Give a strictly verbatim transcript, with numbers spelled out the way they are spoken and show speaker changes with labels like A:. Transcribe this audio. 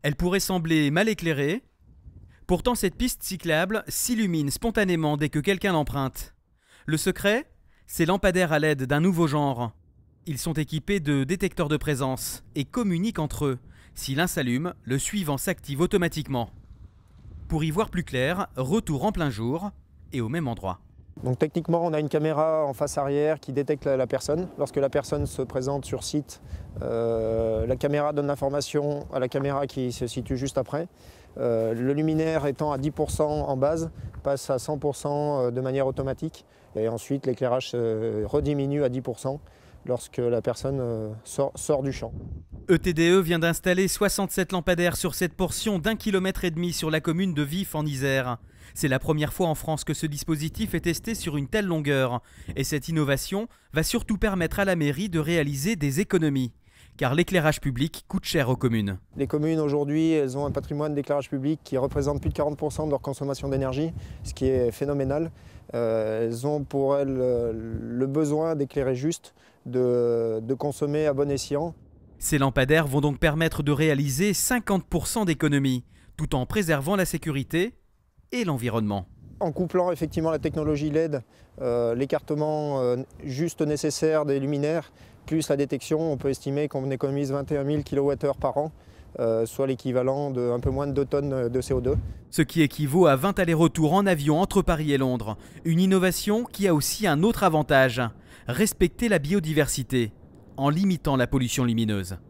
A: Elle pourrait sembler mal éclairée. Pourtant, cette piste cyclable s'illumine spontanément dès que quelqu'un l'emprunte. Le secret, ces lampadaires à L E D d'un nouveau genre. Ils sont équipés de détecteurs de présence et communiquent entre eux. Si l'un s'allume, le suivant s'active automatiquement. Pour y voir plus clair, retour en plein jour et au même endroit.
B: Donc techniquement, on a une caméra en face arrière qui détecte la, la personne. Lorsque la personne se présente sur site, euh, la caméra donne l'information à la caméra qui se situe juste après. Euh, le luminaire étant à dix pour cent en base, passe à cent pour cent de manière automatique. Et ensuite, l'éclairage euh, rediminue à dix pour cent lorsque la personne euh, sort, sort du champ.
A: E T D E vient d'installer soixante-sept lampadaires sur cette portion d'un kilomètre et demi sur la commune de Vif en Isère. C'est la première fois en France que ce dispositif est testé sur une telle longueur. Et cette innovation va surtout permettre à la mairie de réaliser des économies. Car l'éclairage public coûte cher aux communes.
B: Les communes aujourd'hui, elles ont un patrimoine d'éclairage public qui représente plus de quarante pour cent de leur consommation d'énergie, ce qui est phénoménal. Euh, elles ont pour elles le besoin d'éclairer juste, de, de consommer à bon escient.
A: Ces lampadaires vont donc permettre de réaliser cinquante pour cent d'économies, tout en préservant la sécurité et l'environnement.
B: En couplant effectivement la technologie L E D, euh, l'écartement euh, juste nécessaire des luminaires, plus la détection, on peut estimer qu'on économise vingt et un mille kilowattheures par an, euh, soit l'équivalent d'un peu moins de deux tonnes de C O deux.
A: Ce qui équivaut à vingt allers-retours en avion entre Paris et Londres. Une innovation qui a aussi un autre avantage, respecter la biodiversité, en limitant la pollution lumineuse.